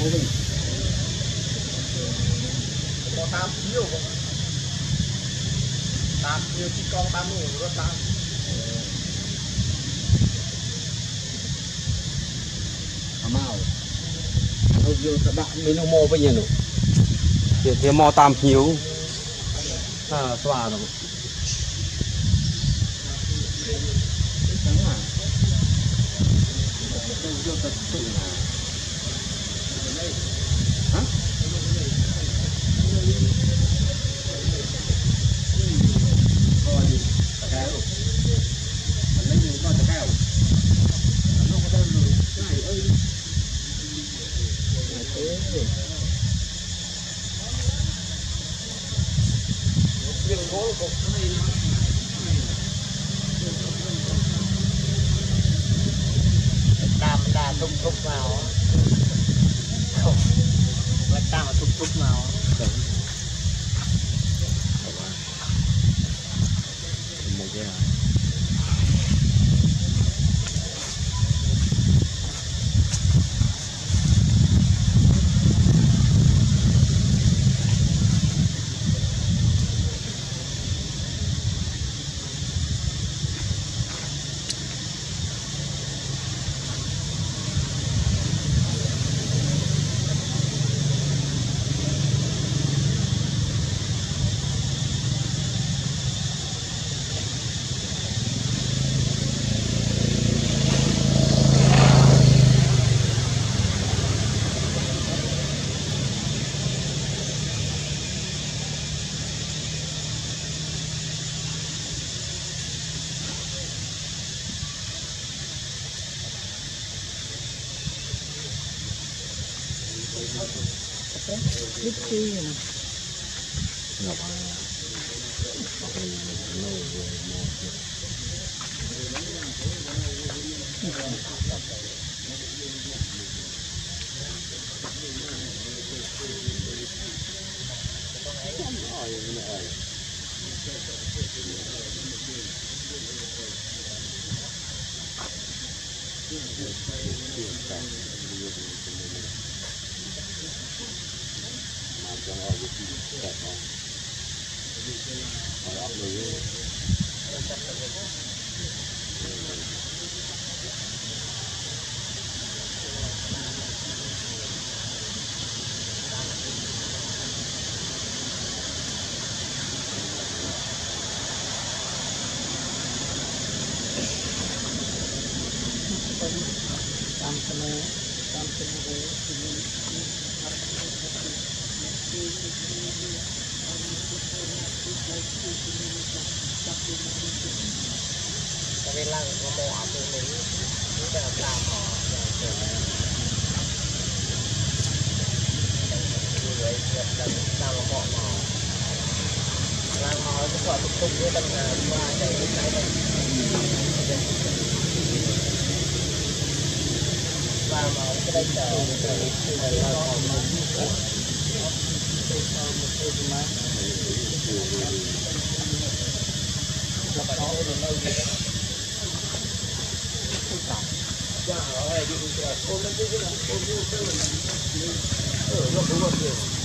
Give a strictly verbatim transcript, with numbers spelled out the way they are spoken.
có tam nhiều không tam nhiều chỉ con tam nhiều rất tam màu đâu vô các bạn mình nó mò bây giờ nữa thì thì mò tam nhiều à xóa rồi tam là thúc thúc vào không là tam là thúc thúc vào một cái ít chi nè ngọc tam sene tam sene cái lăng có mỏ từ mình chúng ta làm mỏ người nhập tận làm mỏ mỏ làm mỏ cái quả tục tục với tầng qua đây lúc này đây và mỏ cái đây chờ Yeah, all right, you can go. Oh, let's do it. Oh, let's do it. Oh, look, look, look.